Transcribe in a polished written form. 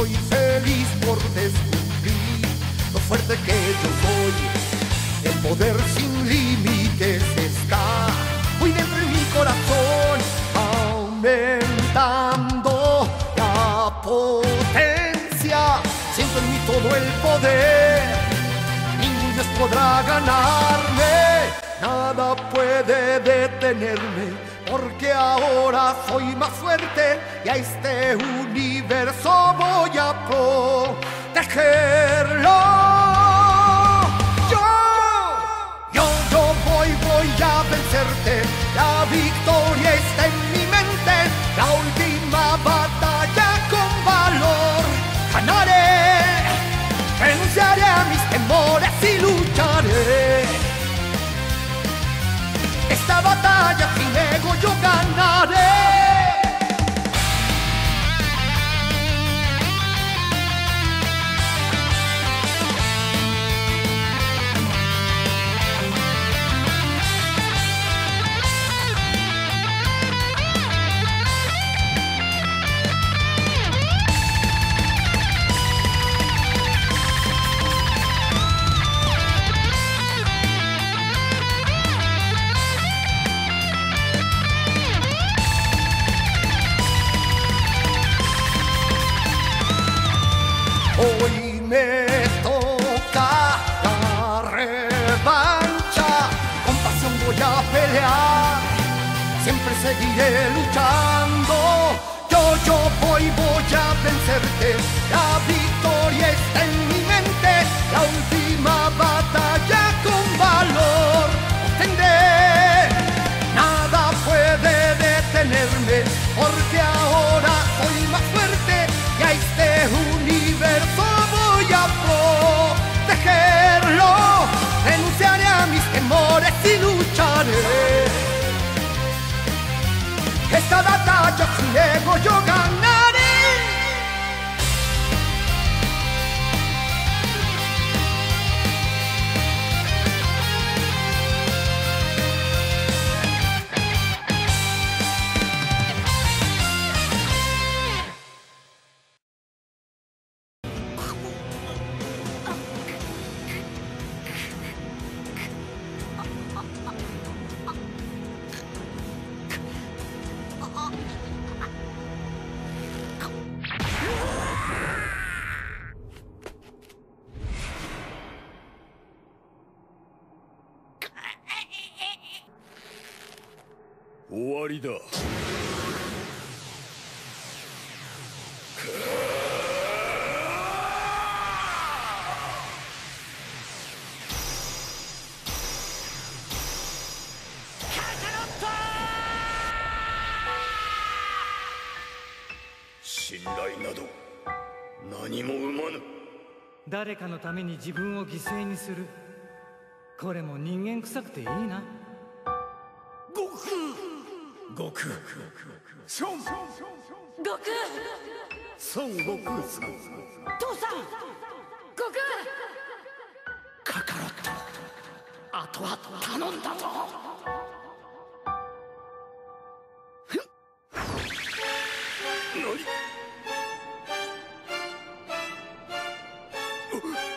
soy feliz por descubrir lo fuerte que yo soy. El poder sin límites está muy dentro de mi corazón, aumentando la potencia. Siento en mí todo el poder, ningún Dios podrá ganarme, nada puede detenerme, porque ahora soy más fuerte y a este universo voy a protegerlo. Voy a vencerte, la victoria está en mi mente, la última batalla con valor ganaré, renunciaré a mis temores y lucharé. Esta batalla sin ego yo ganaré. Hoy me toca la revancha, con pasión voy a pelear, siempre seguiré luchando. Yo voy a vencerte, la victoria está en mi mente, la última batalla con valor obtendré. Nada puede detenerme, porque ahora soy más fuerte y a este universo voy a protegerlo. Renunciaré a mis temores y lucharé. Esta batalla sin ego yo ganaré. 終わりだ。信頼など何も生まぬ。 誰かのために自分を犠牲にする。これも人間臭くていいな。 悟空、孫悟空さん、 父さん、悟空。 カカロット、あとは頼んだぞ。何？